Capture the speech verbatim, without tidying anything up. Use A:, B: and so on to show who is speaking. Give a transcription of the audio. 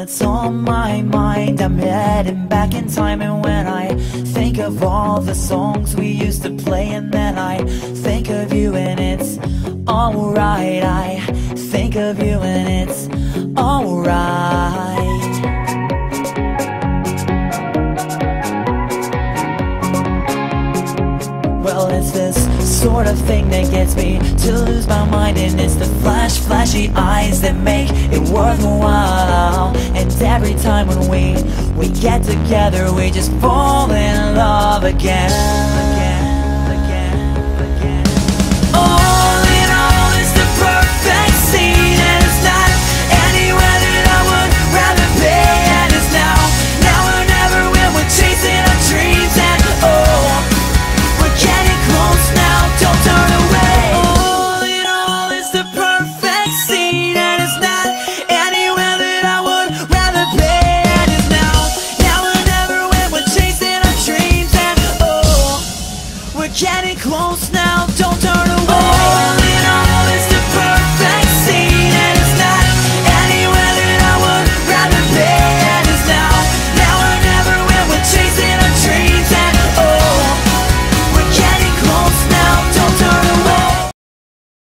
A: it's on my mind. I'm heading back in time, and when I think of all the songs we used to play, and then I think of you and it's alright. I think of you and it's alright. Well, it's this sort of thing that gets me to lose my mind, and it's the flash, flashy eyes that make it worthwhile. And every time when we, we get together, we just fall in love again, again, again, again.